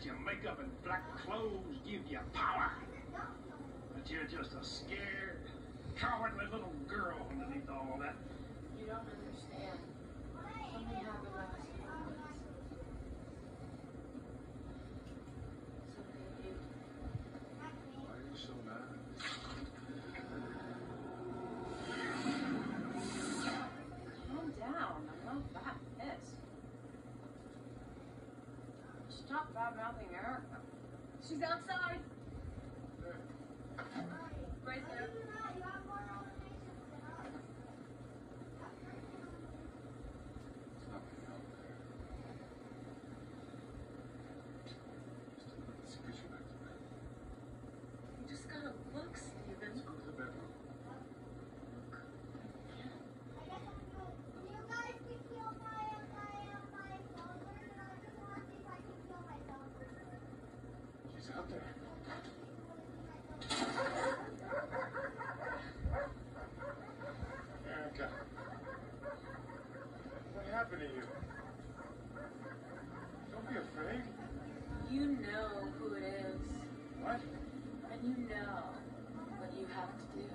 that your makeup and black clothes give you power. But you're just a scared, cowardly little girl underneath all that. You don't understand. Something happened last few months. Something huge. Why are you so mad? Calm down. I'm not that pissed. Stop bad-mouthing Erica. She's outside. Right there. It's nothing out there. Let's get you back to bed. You just gotta look, Steven. Let's go to the bedroom. She's out there. Erica. What happened to you? Don't be afraid. You know who it is. What? And you know what you have to do.